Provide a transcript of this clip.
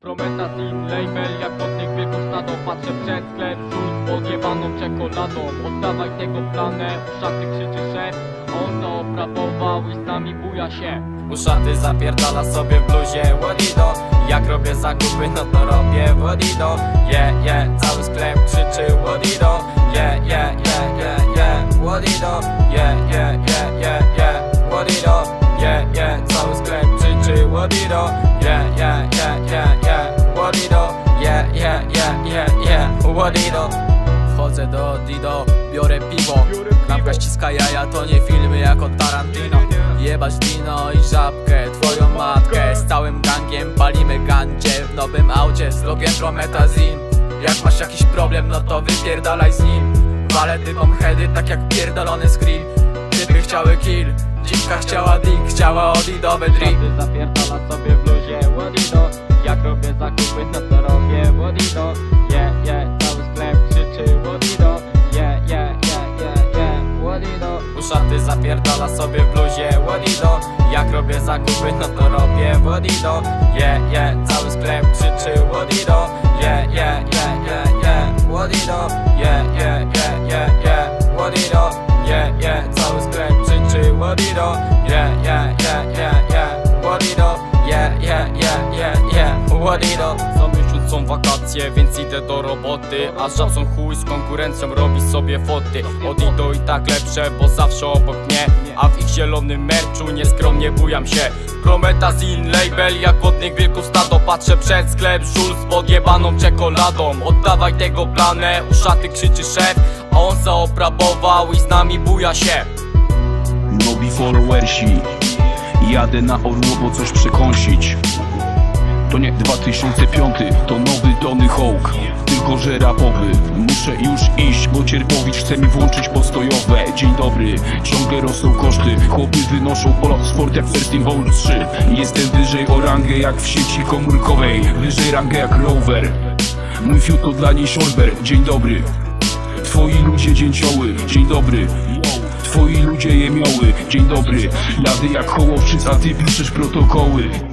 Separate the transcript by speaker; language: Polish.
Speaker 1: Promethazine, label jak od tych wilków stado. Patrzę przed sklep, żul z odjebaną czekoladą. Oddawaj tego planę, uszaty krzyczy szef. On to oprawował i z nami buja się.
Speaker 2: Uszaty zapierdala sobie w bluzie Wodido. Jak robię zakupy, no to robię Wodido. Cały sklep krzyczy Wodido. Wodido. Wodido. Cały sklep krzyczy Wodido. Wodido. Wodido. Wchodzę do Dido, biorę piwo. Knapka ściska jaja, to nie filmy jak od Tarantino. Jebać wino i żabkę, twoją matkę. Z całym gangiem palimy gandzie w nowym aucie z logiem Promethazine. Jak masz jakiś problem, no to wypierdalaj z nim. Walę typom heady, tak jak pierdolony scream. Typy chciały kill, dziwka chciała dick, chciała odidowe drink.
Speaker 1: Zapierdala sobie w bluzie Wodido. Jak robię zakupy, no to robię Wodido. Cały sklep krzyczy Wodido. Wodido.
Speaker 2: Uszaty zapierdala sobie w bluzie Wodido. Jak robię zakupy, no to robię Wodido. Cały sklep krzyczy Wodido. Wodido. Wodido. Cały sklep krzyczy Wodido. Wodido. Wodido. Za miesiąc są wakacje, więc idę do roboty. A żabson chuj z konkurencją robi sobie foty. Odido i tak lepsze, bo zawsze obok mnie. A w ich zielonym merczu nieskromnie bujam się. Promethazine, label jak wodnych wilków stado. Patrzę przed sklep, żul z podjebaną czekoladą. Oddawaj tego planę, uszaty krzyczy szef. A on zaoprabował i z nami buja się.
Speaker 3: Nowi followersi, jadę na Orło, bo coś przekąsić. To nie 2005, to nowy Tony Hawk, tylko że rapowy. Muszę już iść, bo Cierpowicz chce mi włączyć postojowe. Dzień dobry, ciągle rosną koszty. Chłopy wynoszą sport jak First Involve 3. Jestem wyżej o rangę jak w sieci komórkowej, wyżej rangę jak rower. Mój fiut to dla niej szorber. Dzień dobry, twoi ludzie dzięcioły. Dzień dobry, twoi ludzie jemioły. Dzień dobry, jadę jak Hołowczyc, a ty piszesz protokoły.